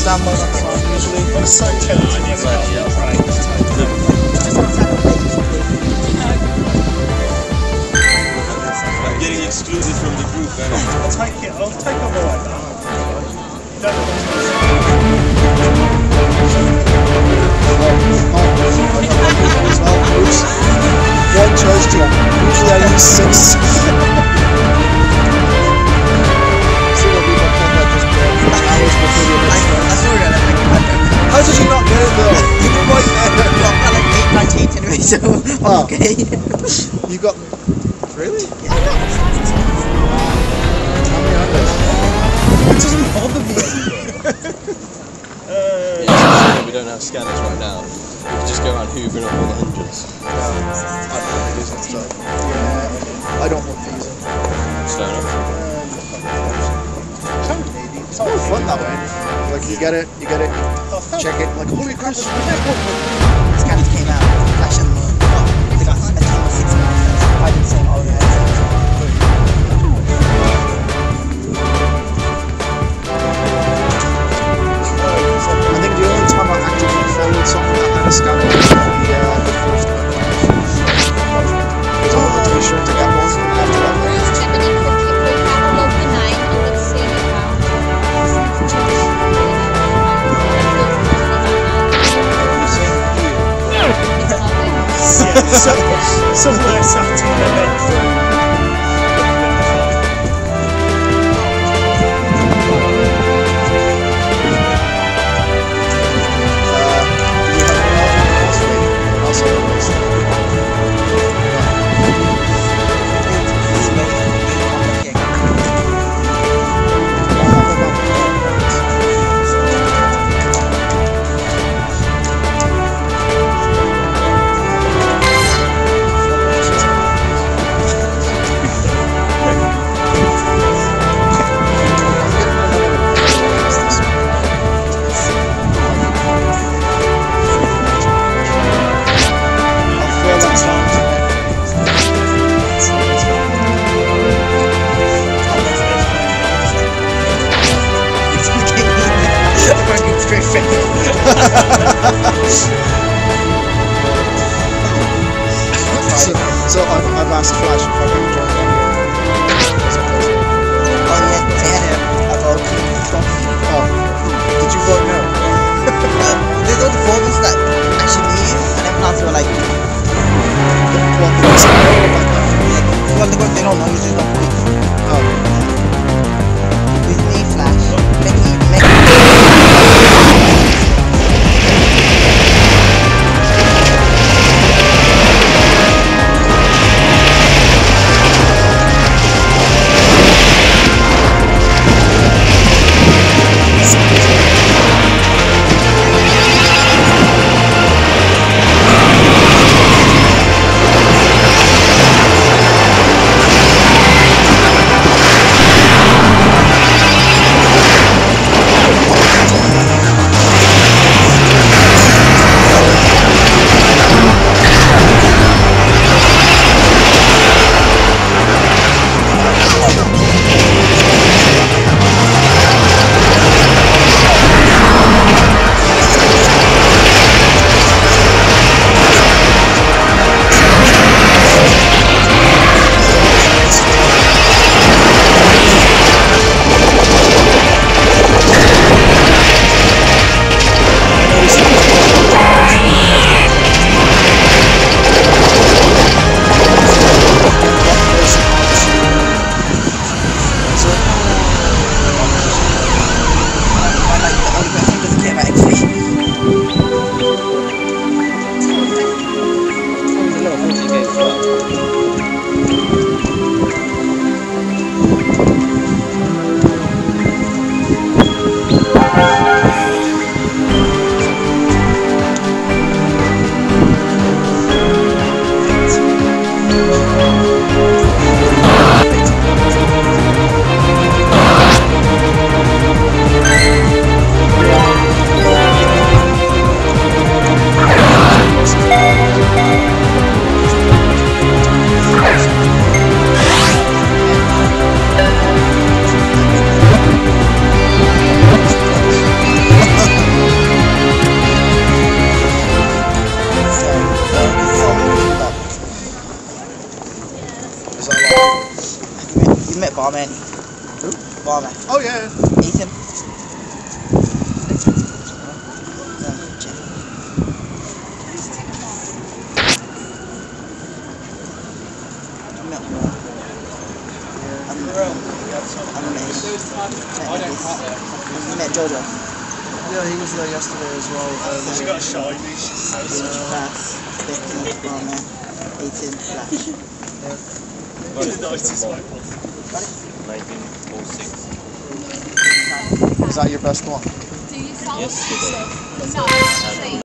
down mode on the phone usually. But it's so tempting. I'm getting excluded from the group, man. I'll take over like that. One choice, Jim. Usually I use 6. How did you not get it though? You were right there. I've got like 8 anyway, so I'm okay. You got... Really? Yeah, I got How many are there? It doesn't bother me. We don't have scanners right now. We can just go around hoovering up all the hundreds. I don't want these. Fair enough. It's more fun that way. Like you get it, check it, like holy crap, scanners came out, flash and moon. They got a team of 6 men. I did the same all the I think the only time I actively followed something that had a scanner was the first one. Because I wanted to be sure to get one after that. Some nice afternoon event. So I've asked Flash if I can join them here. Oh yeah, Tanner, I voted Trump. Oh, did you vote no? There's those voters that actually leave, and everyone else were like, well, they don't know, you just don't believe. Oh. With me, Flash, Mickey. Barman. Who? Barman. Oh yeah. Ethan. I met Jojo. Yeah, he was there yesterday as well. She's got a shiny, she's so Bass, Becky, Barman, Ethan, Flash. She's the nicest way. 1906. Is that your best one? Yes, it is. No.